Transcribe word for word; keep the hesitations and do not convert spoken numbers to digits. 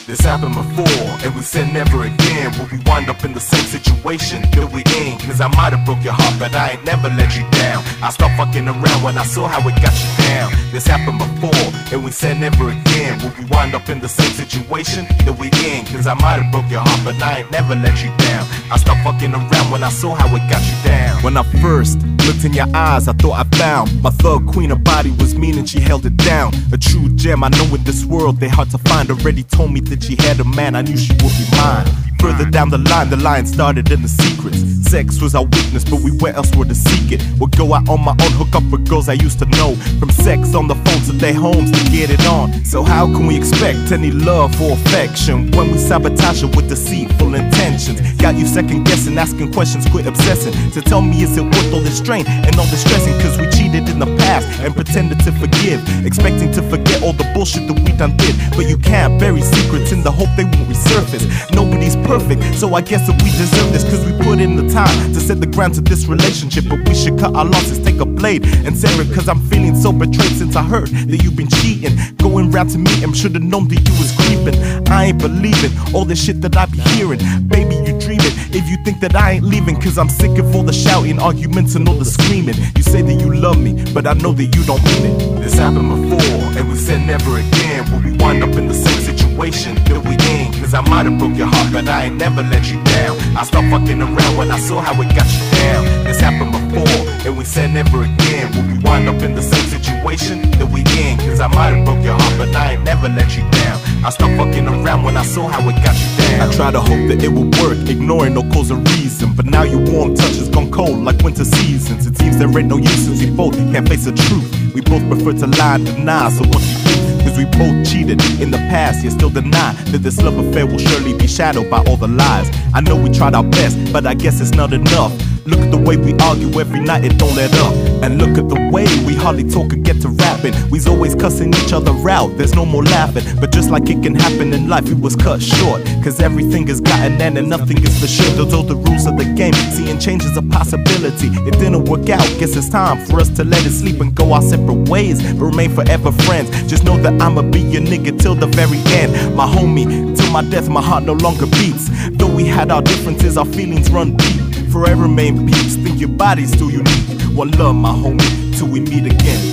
This happened before, and we said never again. Will we wind up in the same situation that we in? Cause I might have broke your heart, but I ain't never let you down. I stopped fucking around when I saw how it got you down. This happened before, and we said never again. Will we wind up in the same situation that we in? Cause I might have broke your heart, but I ain't never let you down. I stopped fucking around when I saw how it got you down. When I first looked in your eyes, I thought I found my thug queen. Her body was mean and she held it down. A true gem, I know in this world they hard to find. Already told me that she had a man, I knew she would be mine. Further down the line, the line started in the secrets. Sex was our weakness, but we went elsewhere to seek it. Would go out on my own, hook up with girls I used to know. From sex on the phone to their homes to get it on. So how can we expect any love or affection when we sabotage it with deceitful intentions? Got you second guessing, asking questions, quit obsessing. To tell me is it worth all this strain and all this stressing? Cause we cheated in the past and pretended to forgive, expecting to forget all the bullshit that we done did. But you can't bury secrets in the hope they won't resurface. Nobody's perfect, so I guess that we deserve this. Cause we put in the time to set the ground to this relationship. But we should cut our losses, take a blade and sever it. Cause I'm feeling so betrayed since I heard that you've been cheating. Going round to meet him, should've known that you was creeping. I ain't believing all the shit that I be hearing. Baby, you dreaming if you think that I ain't leaving. Cause I'm sick of all the shouting, arguments and all the screaming. You say that you love me, but I know that you don't mean it. This happened before, and we said never again. Will we wind up in the same situation that we in? Cause I might have broke your heart, but I ain't never let you down. I stopped fucking around when I saw how it got you down. This happened before, and we said never again. Will we wind up in the same situation that we in? Cause I might have broke your heart, but I ain't never let you down. I stopped fucking around when I saw how it got you down. I try to hope that it will work, ignoring no cause or reason. But now your warm touch has gone cold like winter seasons. It seems there ain't no use since we both can't face the truth. We both prefer to lie and deny, so what do you do? Cause we both cheated in the past, yet still deny that this love affair will surely be shadowed by all the lies. I know we tried our best, but I guess it's not enough. Look at the way we argue every night, it don't let up. And look at the way we hardly talk or get to rapping. We's always cussing each other out, there's no more laughing. But just like it can happen in life, it was cut short. Cause everything is got an end and nothing is for sure. Those are the rules of the game, seeing change is a possibility. It didn't work out, guess it's time for us to let it sleep and go our separate ways, but remain forever friends. Just know that I'ma be your nigga till the very end. My homie, till my death my heart no longer beats. Though we had our differences, our feelings run deep. Forever remain peeps, think your body's too unique. One love, my homie, till we meet again.